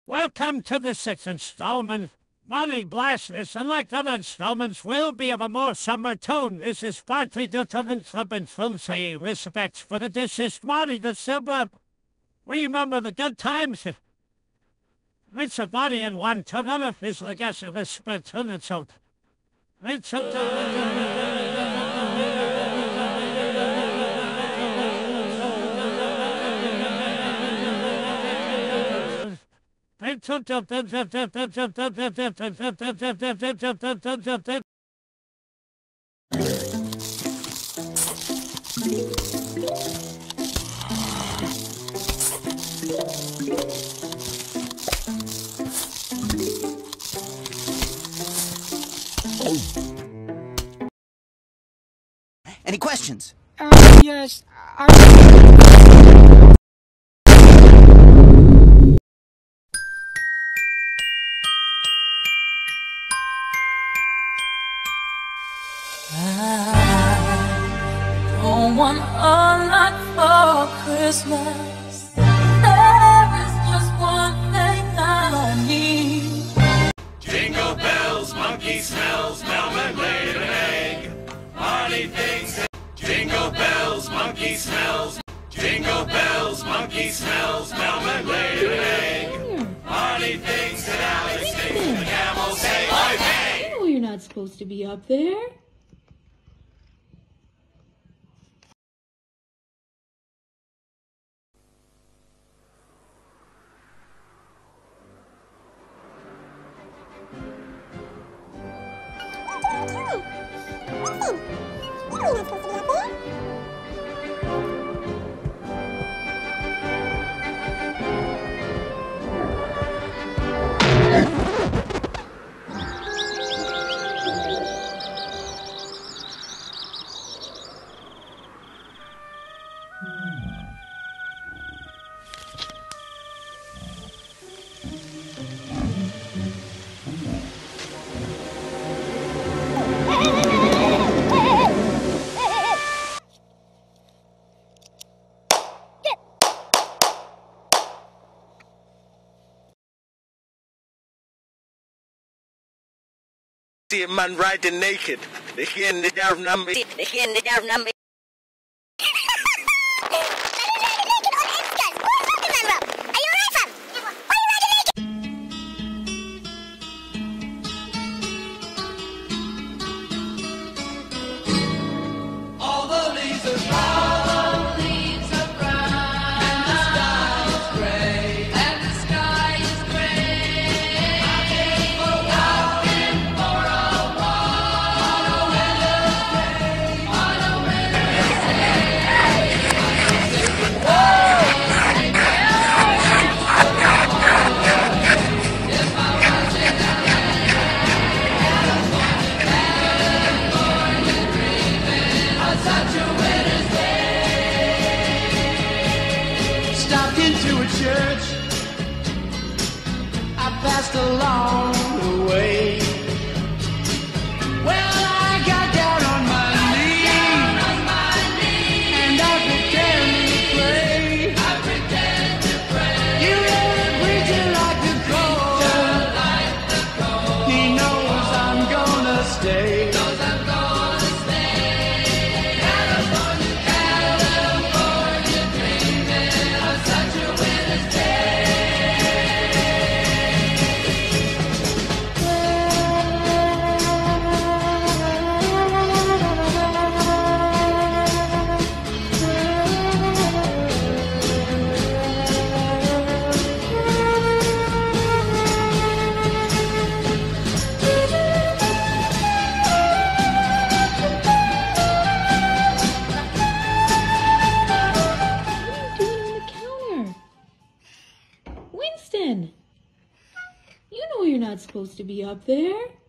Welcome to the sixth installment. Money Blastness, unlike other installments, will be of a more summer tone. This is partly due to the clubbing from saying respects for the deceased Marty the Silver. We remember the good times. It's a body in one to another is the guess of a split to its own. It's Any questions? Yes. I don't want a lot for Christmas. There is just one thing I need. Jingle bells, monkey smells, mailman laid an egg. Marty thinks it. Jingle bells, monkey smells. Jingle bells, monkey smells, mailman laid an egg. Marty thinks that Alex thinks the camels say, "Oi, hey!" You know you're not supposed to be up there. See a man riding naked. They hear the down number. They hear the down number. Stopped into a church. I passed along the way. Well, I got down on my knees, and I pretend to pray. You hear the preacher like the cold. He knows I'm gonna stay. Winston! You know you're not supposed to be up there.